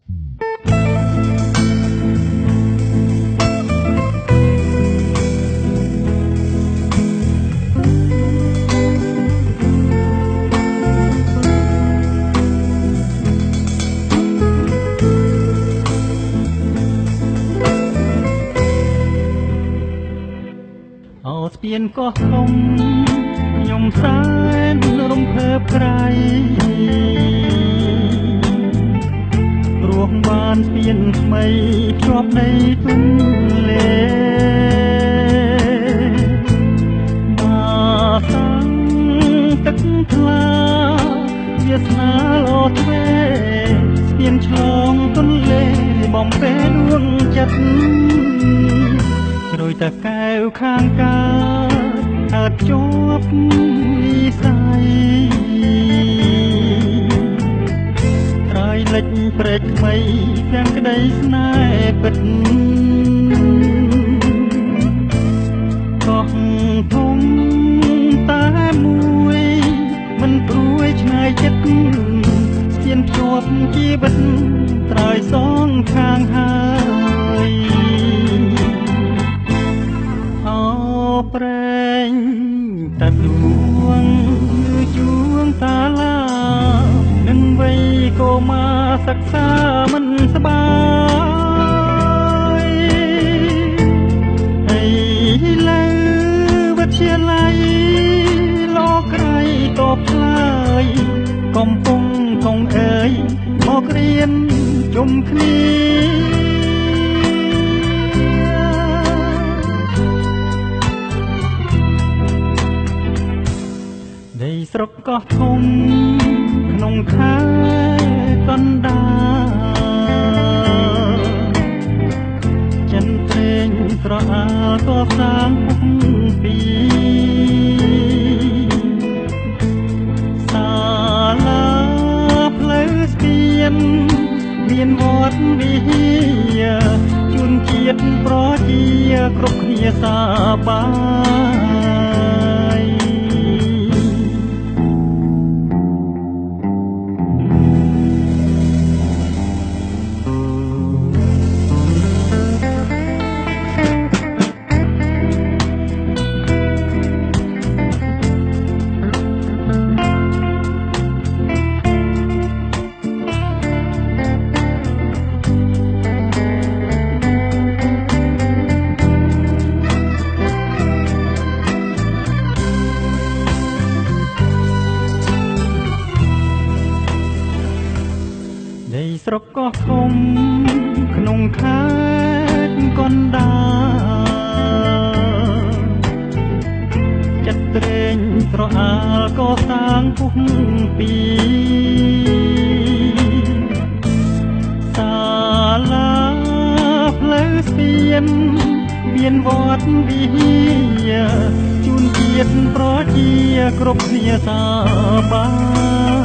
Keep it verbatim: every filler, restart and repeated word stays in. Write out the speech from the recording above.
ស្ពានកោះធំខ្ញុំសែនរំភើបក្រៃព្រោះបានស្ពានថ្មីភ្ជាប់ដីទន្លេបាសាំងទឹកថ្លាវាសនាលោទ្វេស្ពានឆ្លងទន្លេបំពេដួងចិត្តជ្រោយតាកែវខាងកើតកើតជាប់និស័យត្រើយលិចព្រែកថ្មីទាំងក្តីស្នេហ៍ពិតកោះធំតែមួយមិនព្រួយឆ្ងាយចិត្តស្ពានភ្ជាប់ជីវិតត្រើយសងខាងហើយប្រែងតាដួងជួងតាឡានឹងវ័យកុមារសិក្សាមិនស្បាយអីលើវិទ្យាល័យលោកក្រៃតបឆ្លើយកំពុងកងអើយមករៀនជុំគ្នាស្រុកកោះធំក្នុងខែកណ្ដាលចិនត្រេងស្រអាលកសាងពុកពីសាលាផ្លូវស្ពានមានវត្តវិហារជួនជាតិប្រជាគ្រប់គ្នាសប្បាយស្រុកកោះធំក្នុងខេត្តកណ្ដាលចិត្តត្រេងស្រអាលកសាងពុកពីសាលាផ្លូវស្ពានមានវត្តវិហារជួនជាតិប្រជាគ្រប់គ្នាសប្បាយ